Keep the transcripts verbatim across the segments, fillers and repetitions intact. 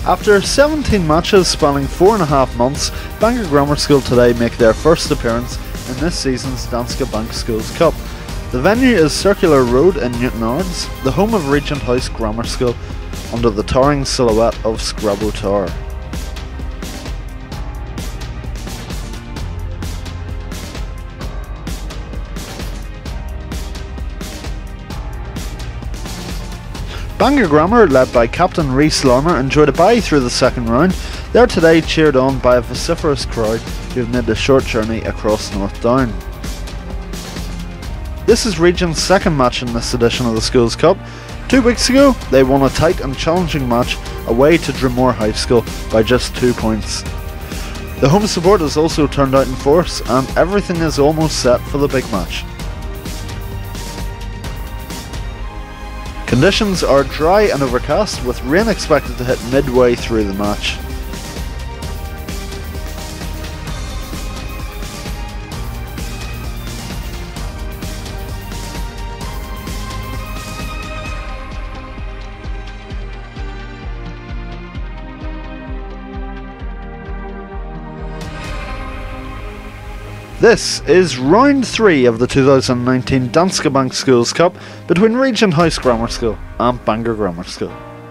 After seventeen matches spanning four and a half months, Bangor Grammar School today make their first appearance in this season's Danske Bank Schools Cup. The venue is Circular Road in Newton Ards, the home of Regent House Grammar School, under the towering silhouette of Scrabo Tower. Bangor Grammar, led by Captain Rhys Larmour, enjoyed a bye through the second round. They are today cheered on by a vociferous crowd who have made the short journey across North Down. This is Regent's second match in this edition of the Schools Cup. Two weeks ago, they won a tight and challenging match away to Drumore High School by just two points. The home support has also turned out in force, and everything is almost set for the big match. Conditions are dry and overcast, with rain expected to hit midway through the match. This is round three of the two thousand nineteen Danske Bank Schools Cup between Regent House Grammar School and Bangor Grammar School.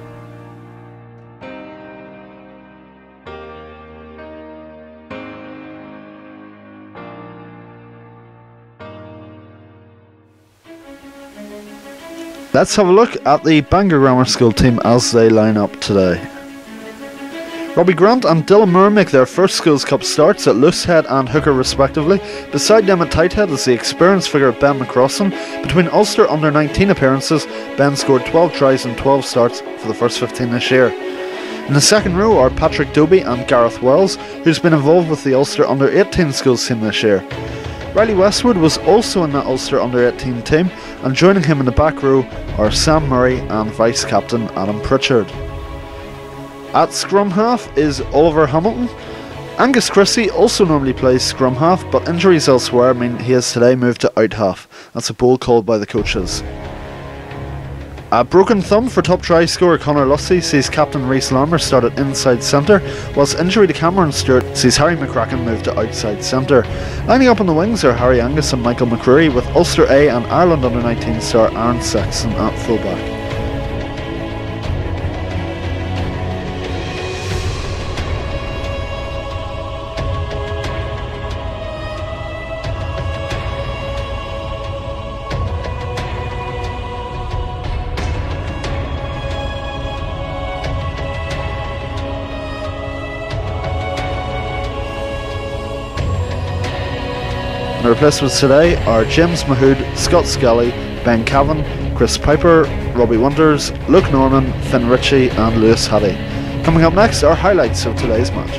Let's have a look at the Bangor Grammar School team as they line up today. Robbie Grant and Dylan Moore make their first Schools Cup starts at loosehead and hooker respectively. Beside them at tighthead is the experienced figure Ben McCrossan. Between Ulster under nineteen appearances, Ben scored twelve tries and twelve starts for the first fifteen this year. In the second row are Patrick Doby and Gareth Wells, who's been involved with the Ulster under eighteen schools team this year. Riley Westwood was also in that Ulster under eighteen team, and joining him in the back row are Sam Murray and vice captain Adam Pritchard. At scrum half is Oliver Hamilton. Angus Christie also normally plays scrum half, but injuries elsewhere mean he has today moved to out half. That's a bold call by the coaches. A broken thumb for top try scorer Conor Lusty sees Captain Rhys Larmour start at inside centre, whilst injury to Cameron Stewart sees Harry McCracken move to outside centre. Lining up on the wings are Harry Angus and Michael McCreary, with Ulster A and Ireland under nineteen star Aaron Sexton at fullback. The replacements today are James Mahood, Scott Skelly, Ben Cavan, Chris Piper, Robbie Wonders, Luke Norman, Finn Ritchie and Lewis Haddy. Coming up next are highlights of today's match.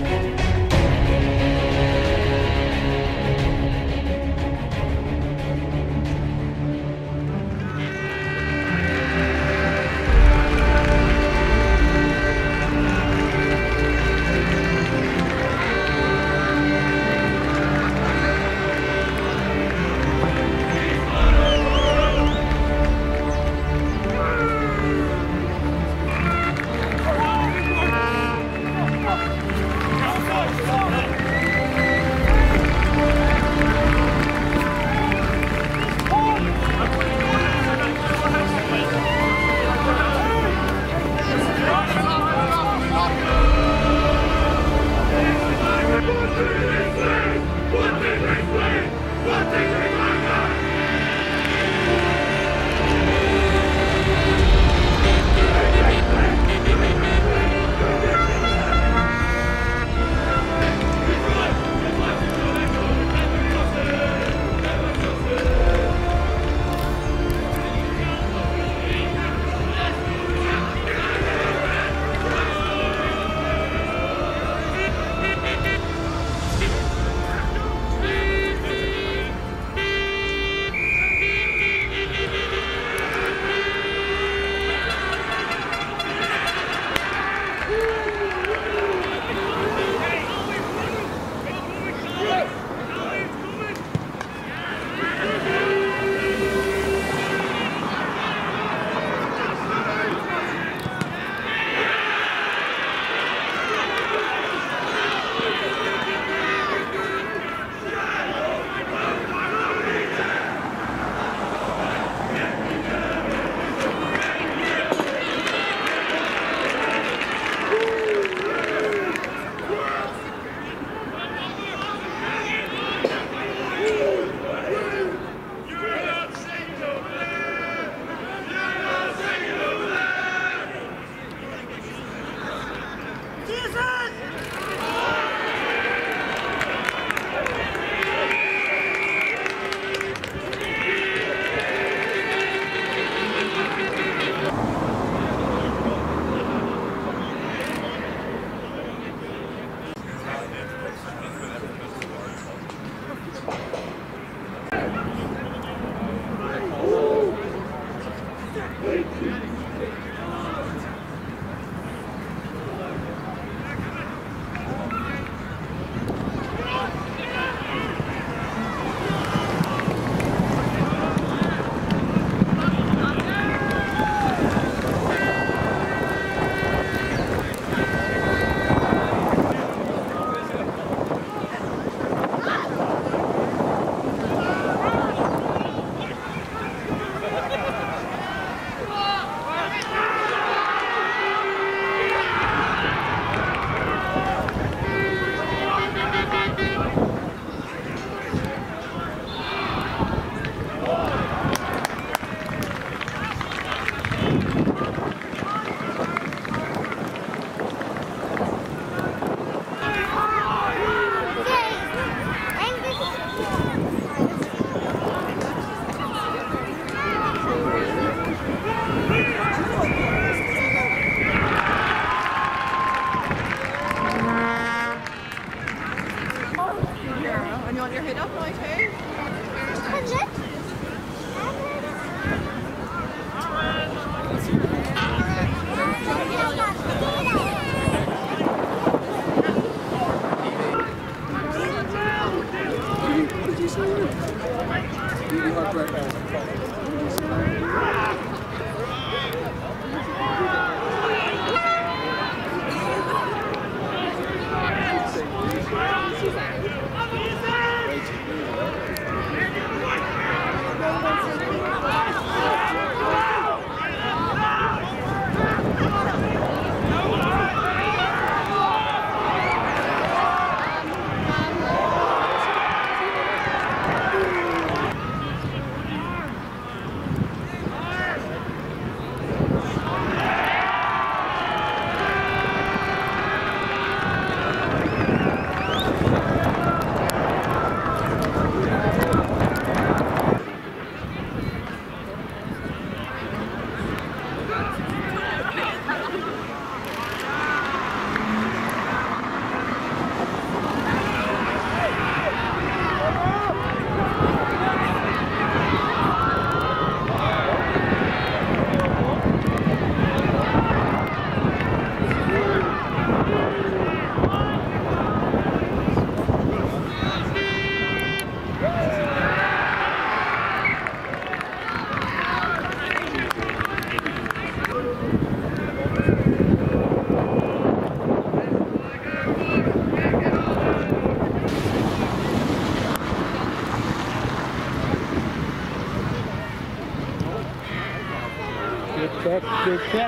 Good catch, good catch.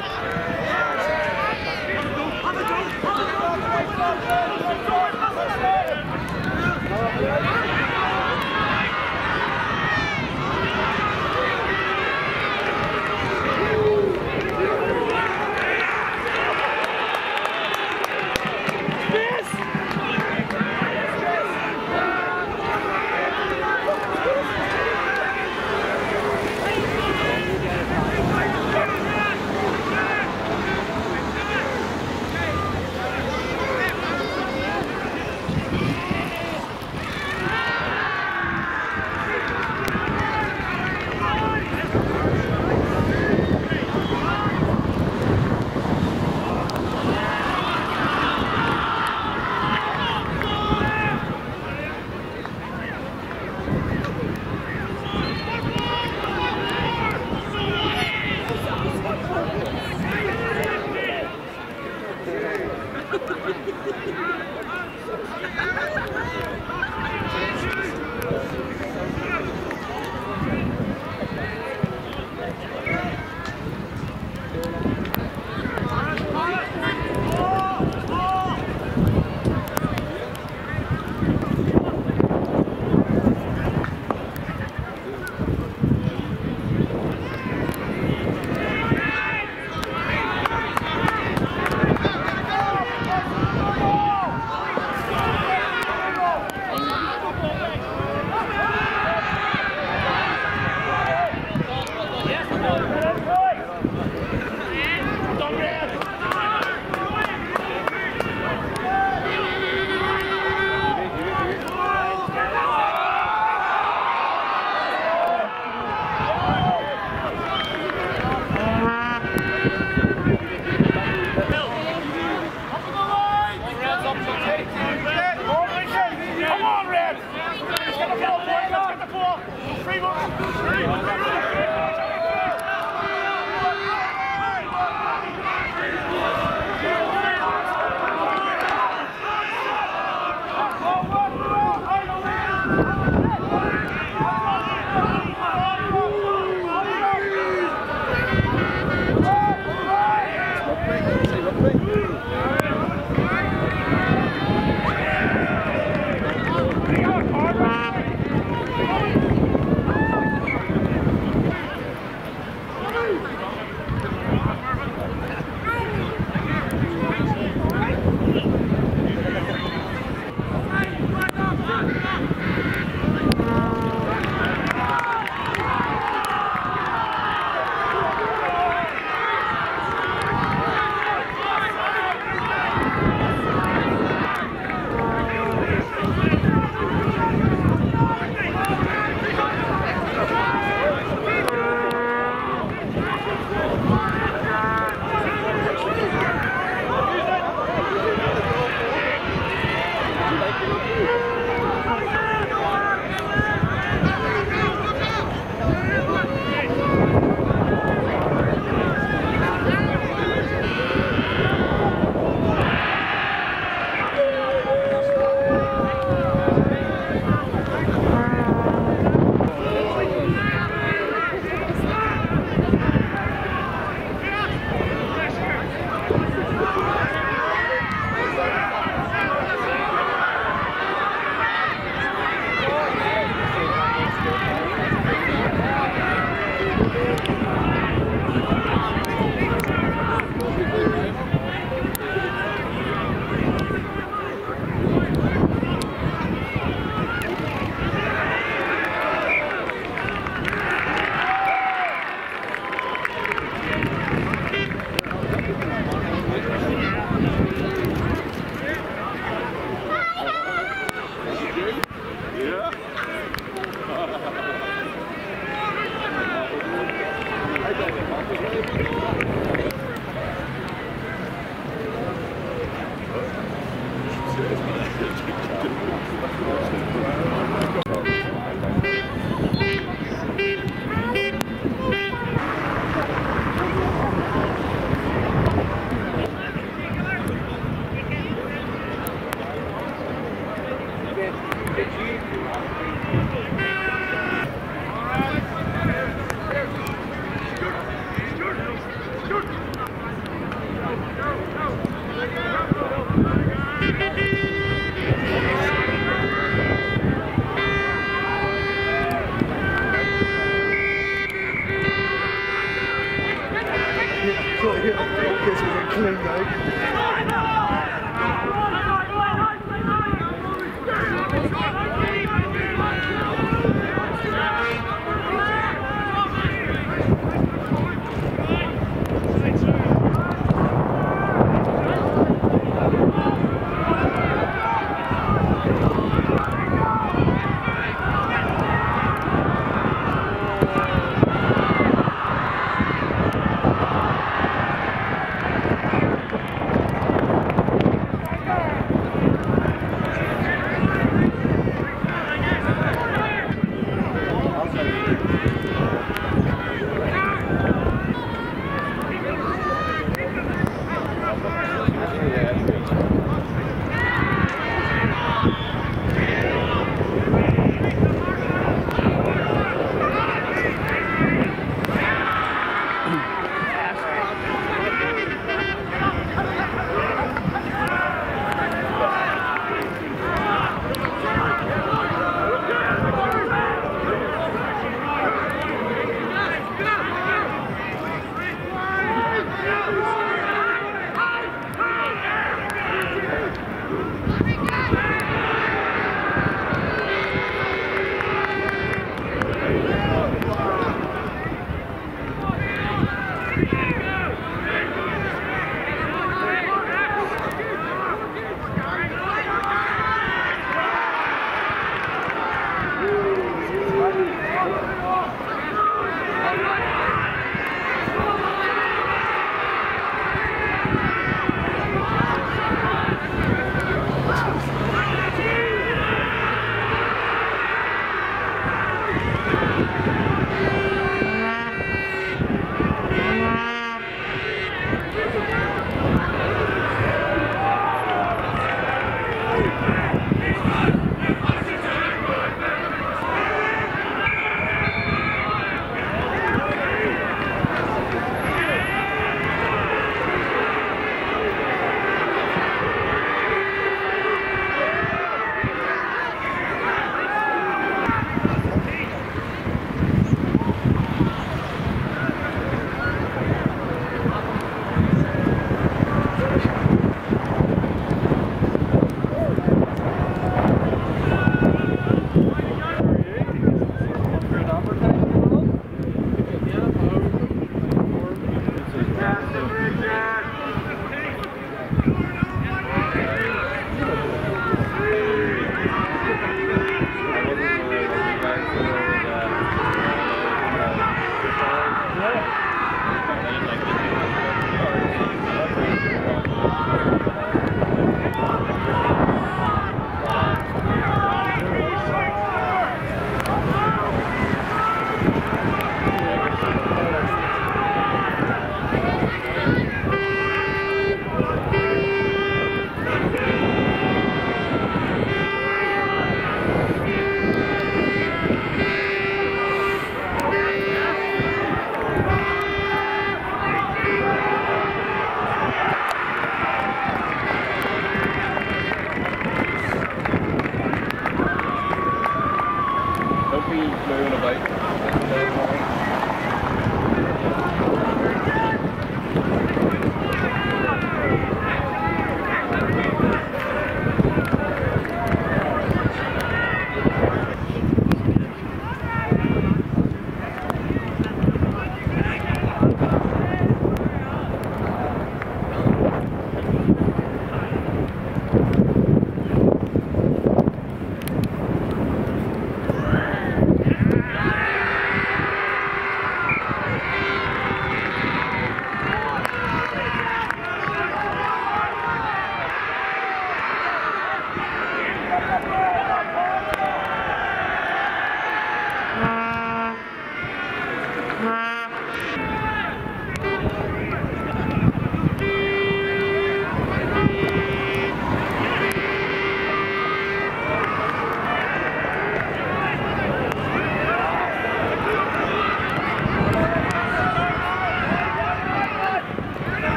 Clean,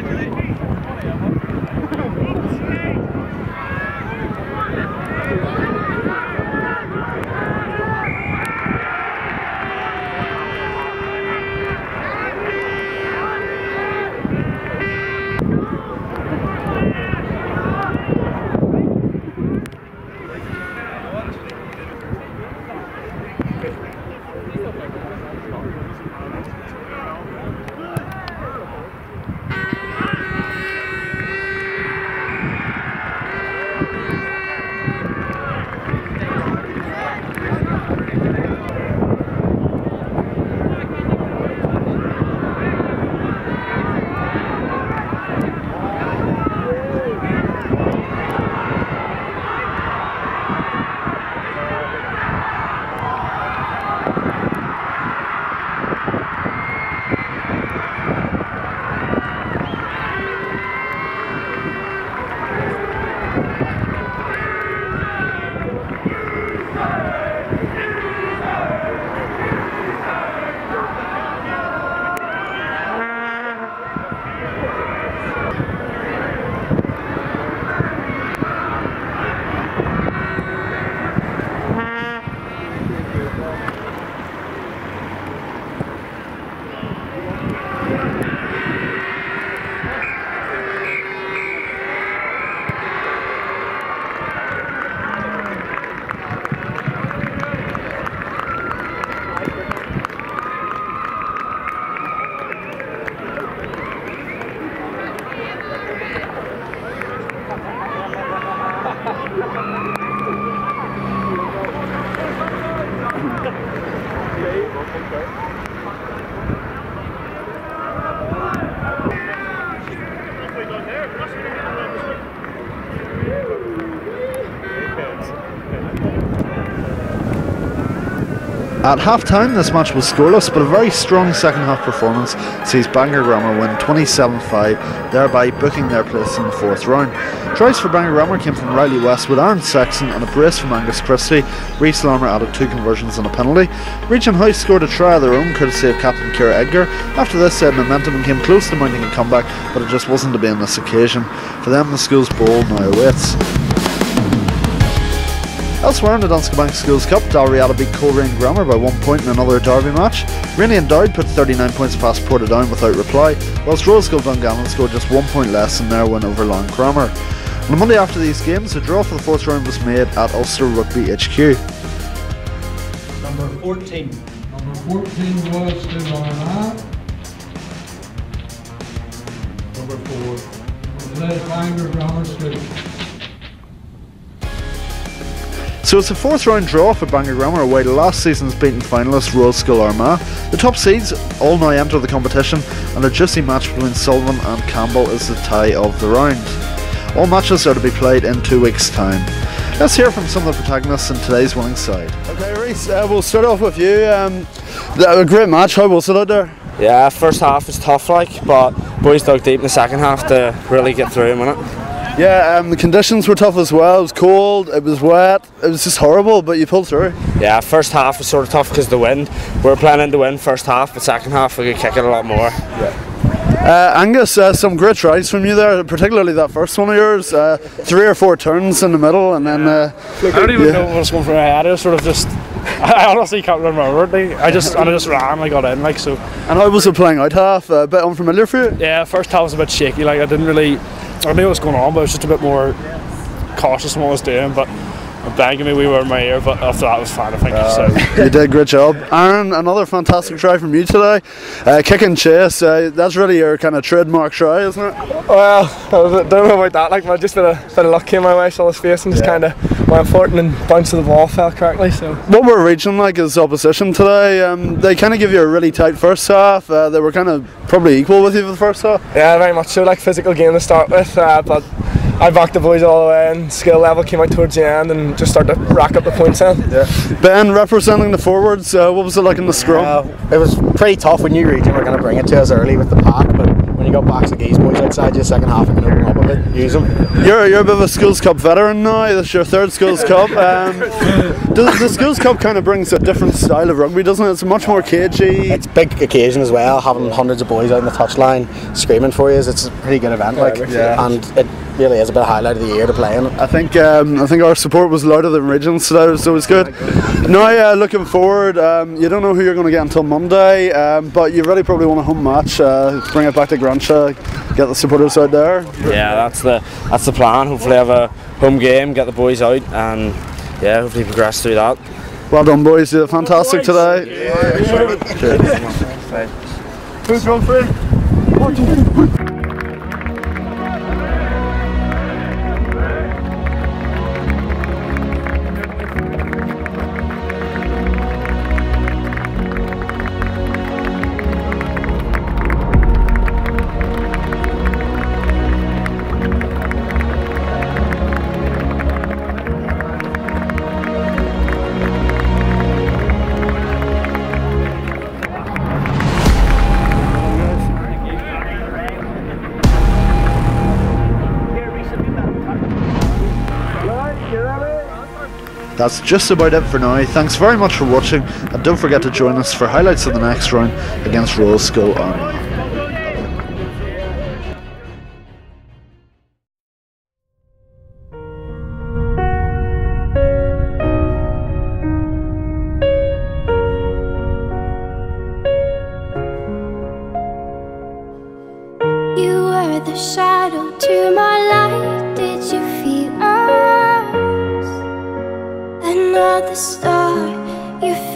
At half-time, this match was scoreless, but a very strong second-half performance sees Bangor Grammar win twenty-seven five, thereby booking their place in the fourth round. Tries for Bangor Grammar came from Riley Westwood, Aaron Sexton and a brace from Angus Christie. Reece Larmer added two conversions and a penalty. Regent House scored a try of their own, courtesy of captain Ciara Edgar. After this, they had momentum and came close to mounting a comeback, but it just wasn't to be on this occasion. For them, the school's bowl now awaits. Elsewhere in the Danske Bank Schools Cup, Dalriada beat Coleraine Grammar by one point in another derby match. Rainey and Dowd put thirty-nine points past Portadown without reply, whilst Rosegill Dungannon scored just one point less in their win over Long Grammar. On the Monday after these games, a draw for the fourth round was made at Ulster Rugby H Q. Number fourteen. Number fourteen was to Armagh. Number four. Led Bangor Grammar School. So it's a fourth round draw for Bangor Grammar away to last season's beaten finalist Rosegill Armagh. The top seeds all now enter the competition, and a juicy match between Sullivan and Campbell is the tie of the round. All matches are to be played in two weeks' time. Let's hear from some of the protagonists in today's winning side. Okay, Reece, uh, we'll start off with you. Um, a great match. How was it out there? Yeah, first half was tough, like, but boys dug deep in the second half to really get through and win it. Yeah, um, the conditions were tough as well. It was cold, it was wet, it was just horrible, but you pulled through. Yeah, first half was sort of tough because of the wind. We were planning to win first half, but second half we could kick it a lot more. Yeah. Uh, Angus, uh, some great tries from you there, particularly that first one of yours. Uh, three or four turns in the middle, and then. Uh, I don't even yeah. know what was going through my head. I was sort of just. I honestly can't remember. Like, I just and I just ran and I got in, like so. And how was it playing out half? A bit unfamiliar for you? Yeah, first half was a bit shaky. Like I didn't really. I knew what was going on, but I was just a bit more cautious in what I was doing. But banging me, we were in my ear. But after that, it was fine. I think. Uh, so. You did a great job, Aaron. Another fantastic try from you today. Uh, kick and chase. Uh, that's really your kind of trademark try, isn't it? Well, I don't know about that. Like, but just a bit of, bit of luck came my way. Saw his face and just Yeah. kind of went for it and then bounced to the ball, fell correctly. So. What were Regent like as opposition today? Um, they kind of give you a really tight first half. Uh, they were kind of probably equal with you for the first half. Yeah, very much so. Like physical game to start with, uh, but I backed the boys all the way, and skill level came out towards the end, and just started to rack up the points in. Yeah. Ben, representing the forwards, uh, what was it like in the scrum? Uh, it was pretty tough. We knew Regent were going to bring it to us early with the pack, but when you got backs like these boys outside you, second half you can open up a bit, use them. You're, you're a bit of a Schools Cup veteran now, this is your third Schools Cup. Um, does, the Schools Cup kind of brings a different style of rugby, doesn't it? It's much more cagey. It's a big occasion as well, having hundreds of boys out on the touchline screaming for you. It's a pretty good event, like, Yeah. and it really is a bit of highlight of the year to play in it. I think um, I think our support was louder than Regent's today, so it was good. Now, uh, looking forward, um, you don't know who you're going to get until Monday, um, but you really probably want a home match. Uh, bring it back to Grantia, get the supporters out there. Yeah, that's the that's the plan. Hopefully have a home game, get the boys out, and yeah, hopefully progress through that. Well done, boys. You did fantastic today. Who's going free? That's just about it for now. Thanks very much for watching, and don't forget to join us for highlights of the next round against Royal School Army. You were the shadow to my light. Did you feel us? Another star, you